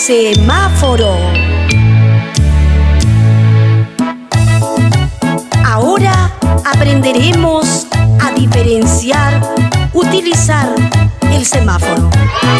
semáforo. Ahora aprenderemos a diferenciar, utilizar el semáforo.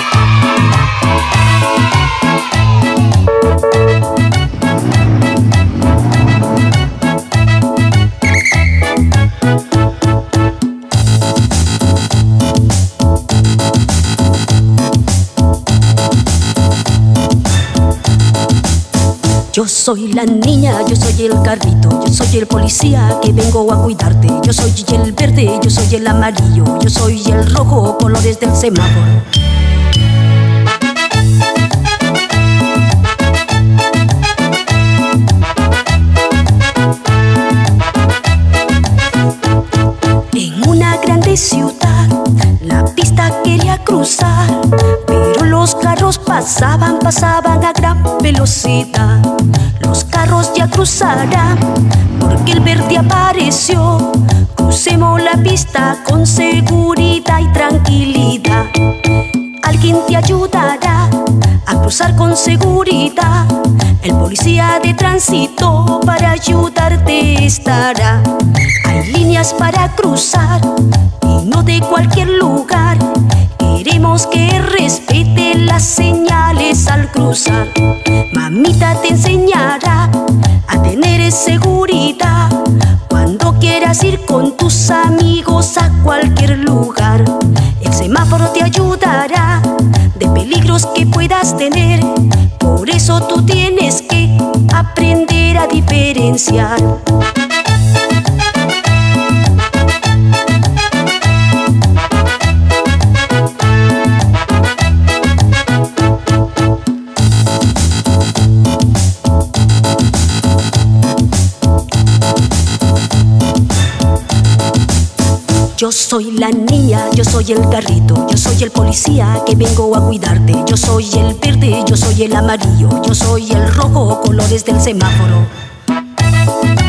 Yo soy la niña, yo soy el carrito, yo soy el policía que vengo a cuidarte. Yo soy el verde, yo soy el amarillo, yo soy el rojo, colores del semáforo. En una grande ciudad, la pista quería cruzar, pero los carros pasaban a gran velocidad. Los carros ya cruzarán, porque el verde apareció. Crucemos la pista con seguridad y tranquilidad. Alguien te ayudará a cruzar con seguridad. El policía de tránsito para ayudarte estará. Hay líneas para cruzar y no de cualquier lugar. Queremos que respete las señales al cruzar. Mamita te enseñará a tener seguridad cuando quieras ir con tus amigos a cualquier lugar. El semáforo te ayudará de peligros que puedas tener. Por eso tú tienes que aprender a diferenciar. Yo soy la niña, yo soy el carrito, yo soy el policía que vengo a cuidarte. Yo soy el verde, yo soy el amarillo, yo soy el rojo, colores del semáforo.